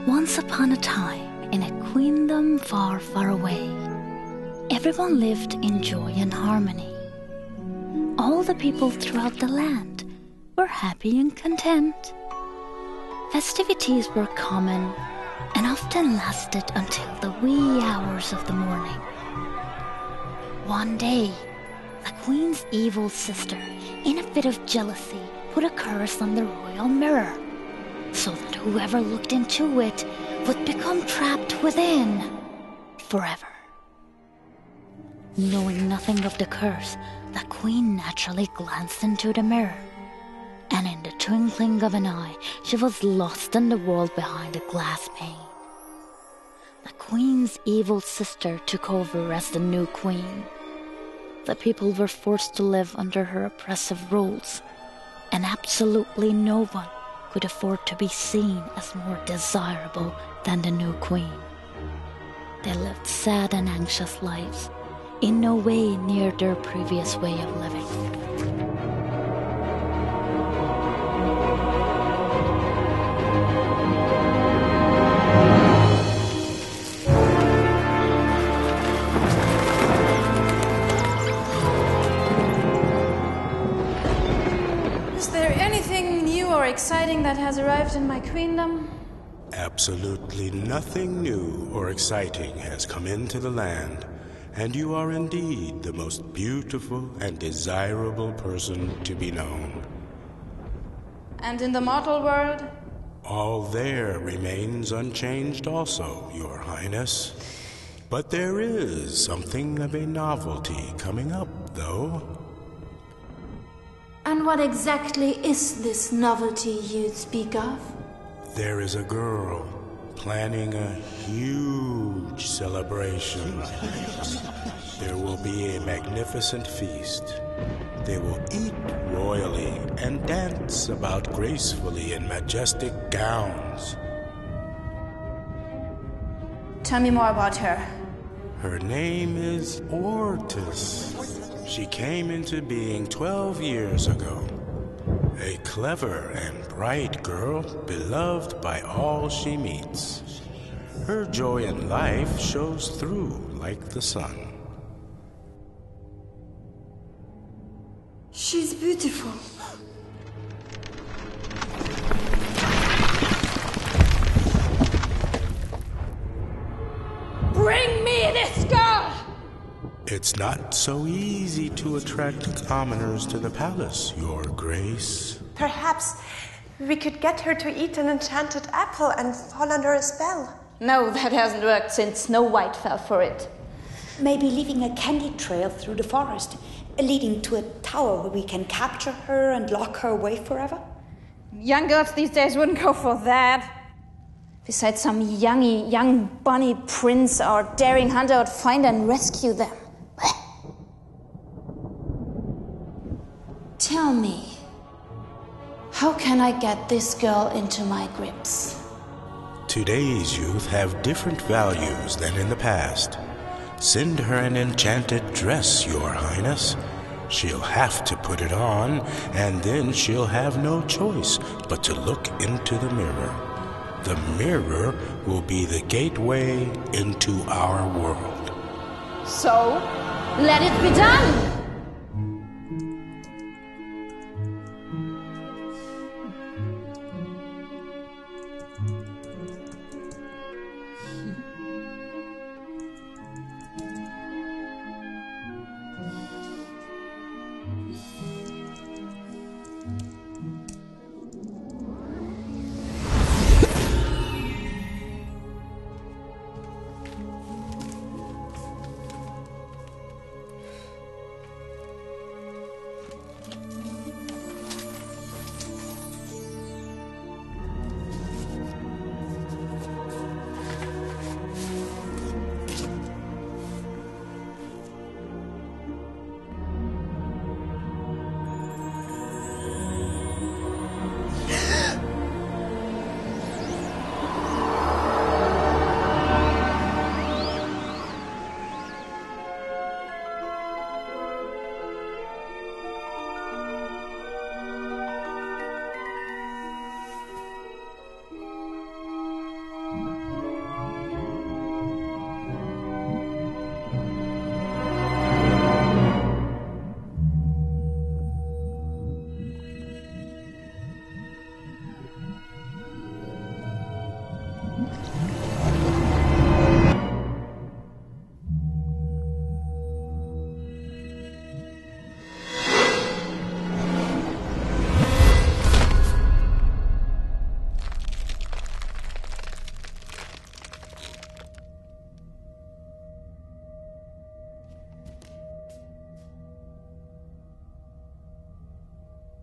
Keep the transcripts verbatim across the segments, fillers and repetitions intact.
Once upon a time, in a queendom far, far away, everyone lived in joy and harmony. All the people throughout the land were happy and content. Festivities were common and often lasted until the wee hours of the morning. One day, the queen's evil sister, in a fit of jealousy, put a curse on the royal mirror, so that whoever looked into it would become trapped within forever. Knowing nothing of the curse, the queen naturally glanced into the mirror, and in the twinkling of an eye, she was lost in the world behind the glass pane. The queen's evil sister took over as the new queen. The people were forced to live under her oppressive rules, and absolutely no one could afford to be seen as more desirable than the new queen. They lived sad and anxious lives, in no way near their previous way of living. Is there anything new or exciting that has arrived in my queendom? Absolutely nothing new or exciting has come into the land, and you are indeed the most beautiful and desirable person to be known. And in the mortal world? All there remains unchanged also, Your Highness. But there is something of a novelty coming up, though. And what exactly is this novelty you speak of? There is a girl planning a huge celebration. There will be a magnificent feast. They will eat royally and dance about gracefully in majestic gowns. Tell me more about her. Her name is Ortis. She came into being twelve years ago. A clever and bright girl, beloved by all she meets. Her joy in life shows through like the sun. She's beautiful. Bring me this girl! It's not so easy to attract commoners to the palace, Your Grace. Perhaps we could get her to eat an enchanted apple and fall under a spell. No, that hasn't worked since Snow White fell for it. Maybe leaving a candy trail through the forest, leading to a tower where we can capture her and lock her away forever? Young girls these days wouldn't go for that. Besides, some youngy, young bunny prince or daring hunter would find and rescue them. Tell me, how can I get this girl into my grips? Today's youth have different values than in the past. Send her an enchanted dress, Your Highness. She'll have to put it on, and then she'll have no choice but to look into the mirror. The mirror will be the gateway into our world. So, let it be done!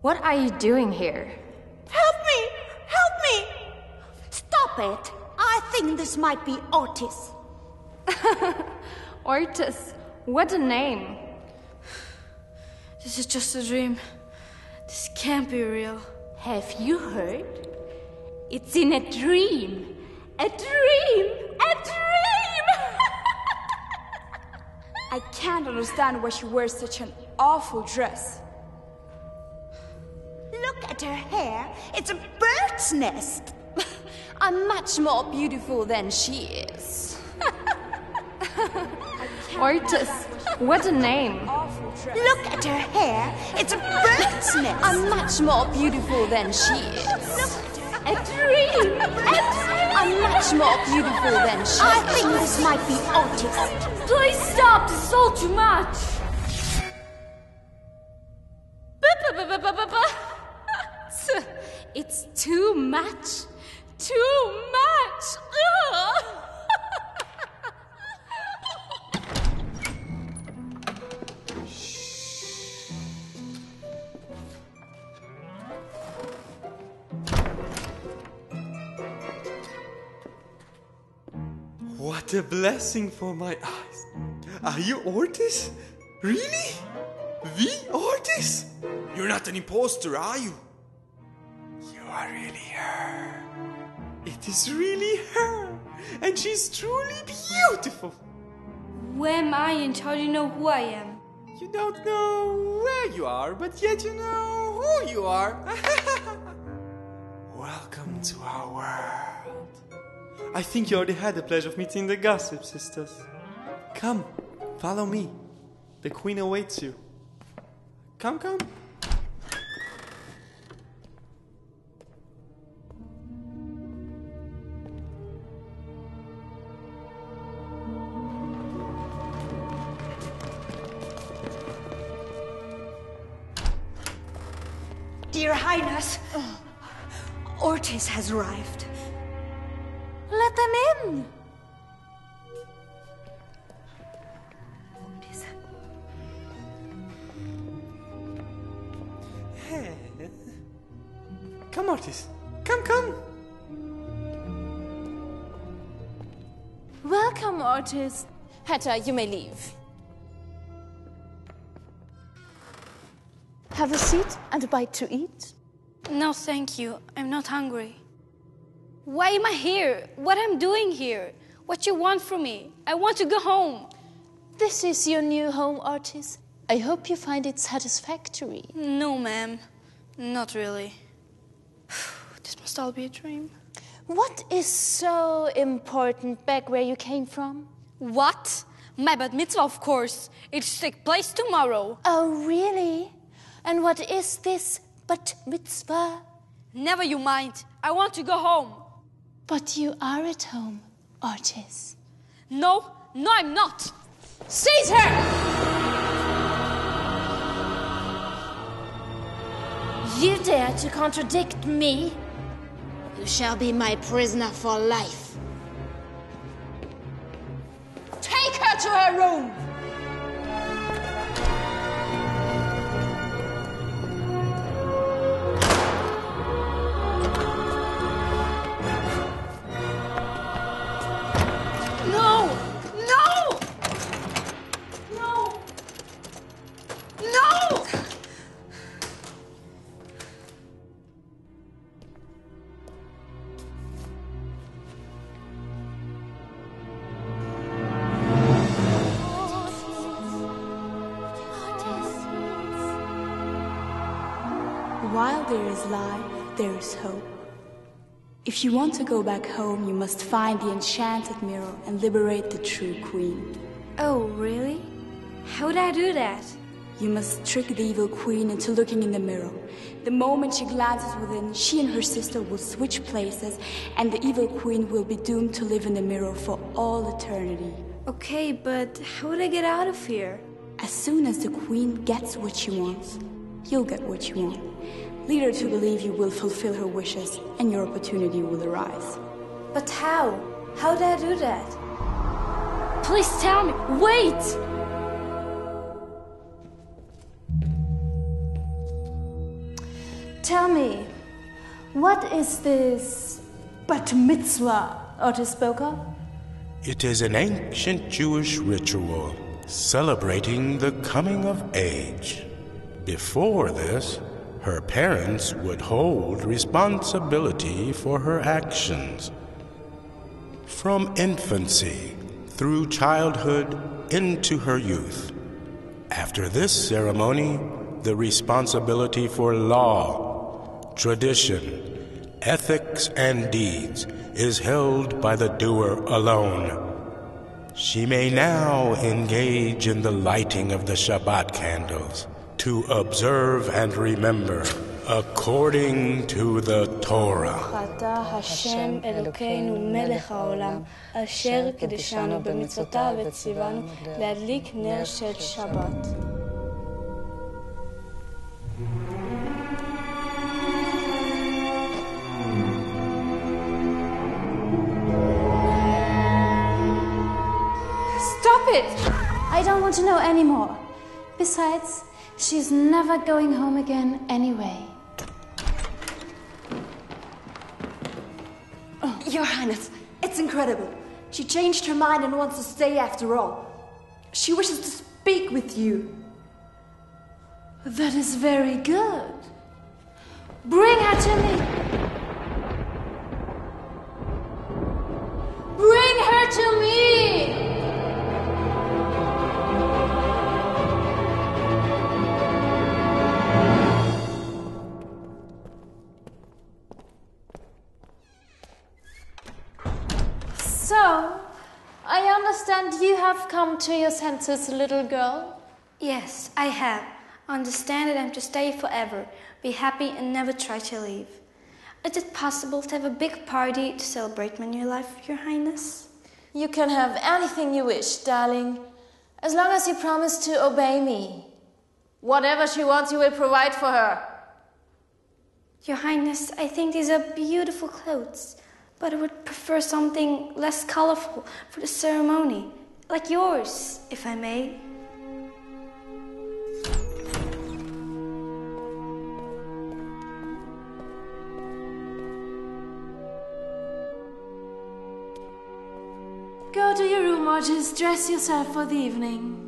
What are you doing here? Help me! Help me! Stop it! I think this might be Ortiz. Ortiz, what a name. This is just a dream. This can't be real. Have you heard? It's in a dream. A dream! A dream! I can't understand why she wears such an awful dress. Look at her hair. It's a bird's nest. I'm much more beautiful than she is. Ortiz, what a name. Look at her hair. It's a bird's nest. I'm much more beautiful than she is. A dream! A dream! I'm much more beautiful than she I is. think this might be Ortiz. Please stop! This is all too much! It's too much. Too much. Ugh. What a blessing for my eyes. Are you Ortiz? Really? The Ortiz? You're not an imposter, are you? You are really her. It is really her. And she's truly beautiful. Where am I and how do you know who I am? You don't know where you are, but yet you know who you are. Welcome to our world. I think you already had the pleasure of meeting the Gossip Sisters. Come, follow me. The Queen awaits you. Come, come. Dear Highness, Ortiz has arrived. Let them in! Ortiz. Hey. Come, Ortiz. Come, come. Welcome, Ortiz. Hetta, you may leave. Have a seat and a bite to eat. No, thank you. I'm not hungry. Why am I here? What I'm doing here? What you want from me? I want to go home. This is your new home, Ortiz. I hope you find it satisfactory. No, ma'am. Not really. This must all be a dream. What is so important back where you came from? What? My bat mitzvah, of course. It should take place tomorrow. Oh, really? And what is this bat mitzvah? Never you mind. I want to go home. But you are at home, Ortiz. No, no, I'm not. Seize her! You dare to contradict me? You shall be my prisoner for life. Take her to her room! No! No! No! No! While there is life, there is hope. If you want to go back home, you must find the enchanted mirror and liberate the true queen. Oh, really? How would I do that? You must trick the evil queen into looking in the mirror. The moment she glances within, she and her sister will switch places, and the evil queen will be doomed to live in the mirror for all eternity. Okay, but how would I get out of here? As soon as the queen gets what she wants, you'll get what you want. Lead her to believe you will fulfill her wishes, and your opportunity will arise. But how? How did I do that? Please tell me. Wait! Tell me, what is this bat mitzvah Otis spoke of? It is an ancient Jewish ritual celebrating the coming of age. Before this, her parents would hold responsibility for her actions. From infancy through childhood into her youth. After this ceremony, the responsibility for law, tradition, ethics, and deeds is held by the doer alone. She may now engage in the lighting of the Shabbat candles to observe and remember according to the Torah. אתה השם אלוקינו מלך העולם, אשר קידשנו במצוותיו וציוונו להדליק נר של שבת. Stop it! I don't want to know anymore. Besides, she's never going home again anyway. Your Highness, it's incredible. She changed her mind and wants to stay after all. She wishes to speak with you. That is very good. Bring her to me. Bring her to me! So, I understand you have come to your senses, little girl. Yes, I have. Understand that I'm to stay forever, be happy and never try to leave. Is it possible to have a big party to celebrate my new life, Your Highness? You can have anything you wish, darling, as long as you promise to obey me. Whatever she wants, you will provide for her. Your Highness, I think these are beautiful clothes, but I would prefer something less colorful for the ceremony, like yours, if I may. Go to your room or just dress yourself for the evening.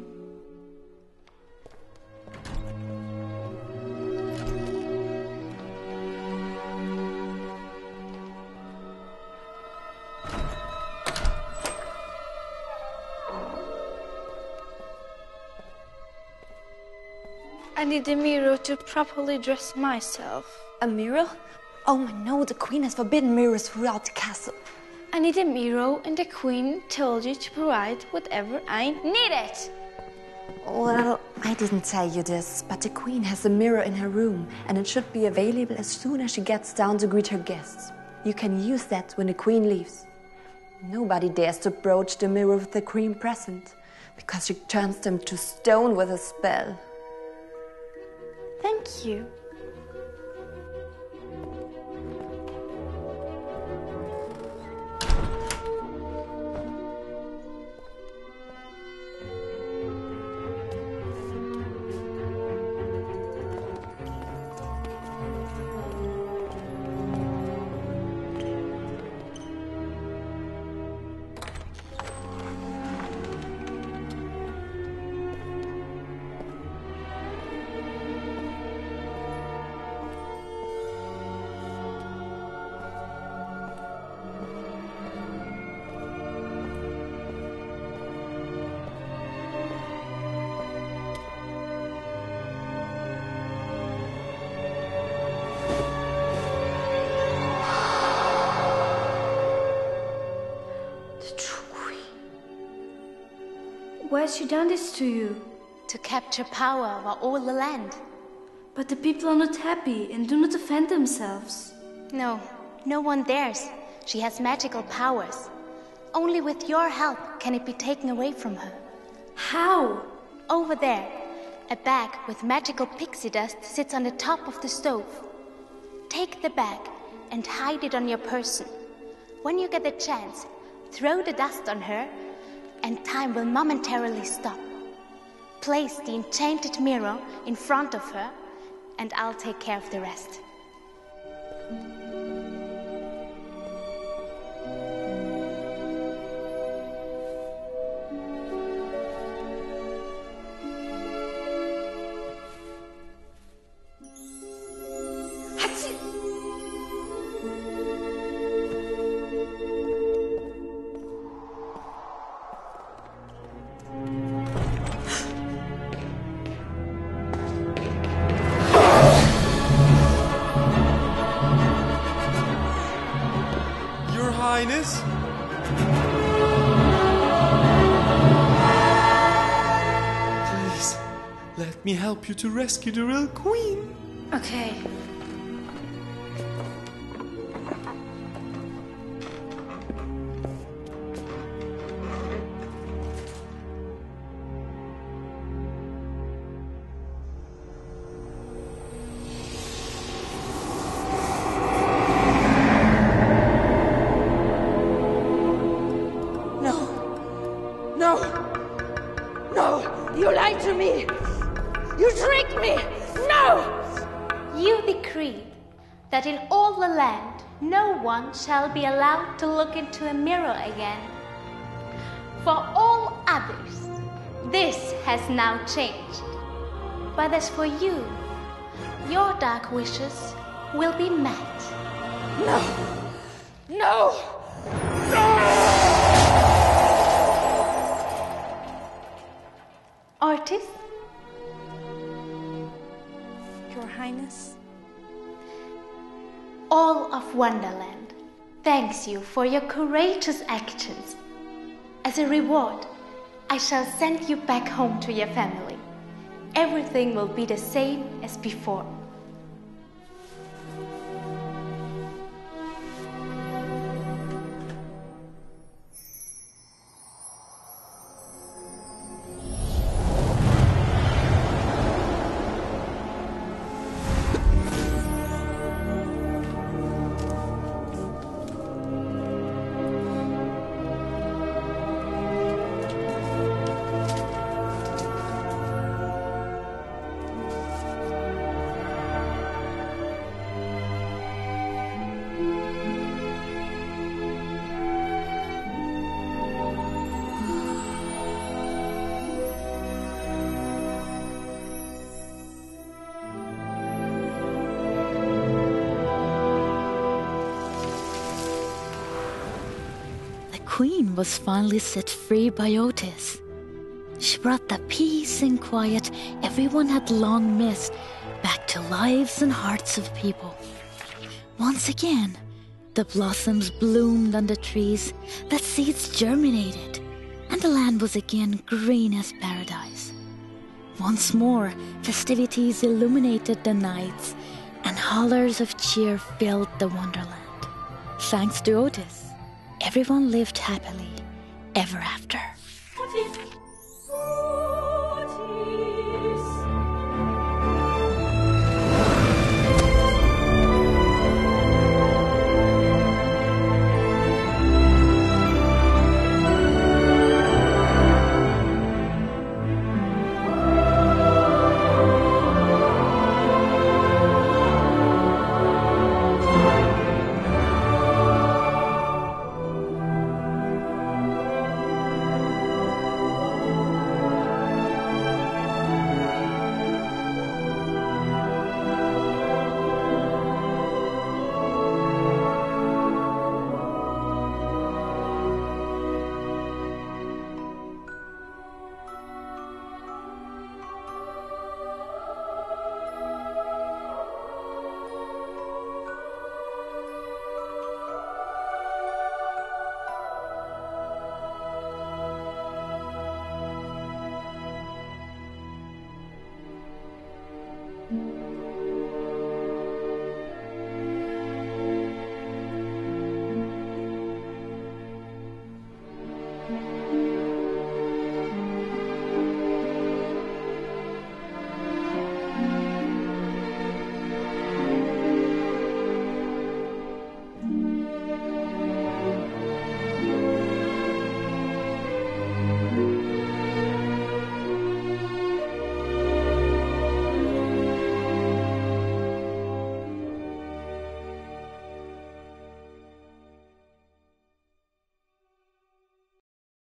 I need a mirror to properly dress myself. A mirror? Oh no, the Queen has forbidden mirrors throughout the castle. I need a mirror, and the Queen told you to provide whatever I needed. Well, I didn't tell you this, but the Queen has a mirror in her room, and it should be available as soon as she gets down to greet her guests. You can use that when the Queen leaves. Nobody dares to approach the mirror with the Queen present, because she turns them to stone with a spell. Thank you. Why has she done this to you? To capture power over all the land. But the people are not happy and do not defend themselves. No, no one dares. She has magical powers. Only with your help can it be taken away from her. How? Over there, a bag with magical pixie dust sits on the top of the stove. Take the bag and hide it on your person. When you get the chance, throw the dust on her, and time will momentarily stop. Place the enchanted mirror in front of her, and I'll take care of the rest. Highness. Please, let me help you to rescue the real queen. Okay. No! No! You lied to me! You tricked me! No! You decreed that in all the land no one shall be allowed to look into a mirror again. For all others, this has now changed. But as for you, your dark wishes will be met. No! No! Ortis? Your Highness? All of Wonderland thanks you for your courageous actions. As a reward, I shall send you back home to your family. Everything will be the same as before. The queen was finally set free by Otis. She brought the peace and quiet everyone had long missed back to lives and hearts of people. Once again, the blossoms bloomed on the trees, the seeds germinated, and the land was again green as paradise. Once more, festivities illuminated the nights, and hollers of cheer filled the wonderland. Thanks to Otis, everyone lived happily ever after.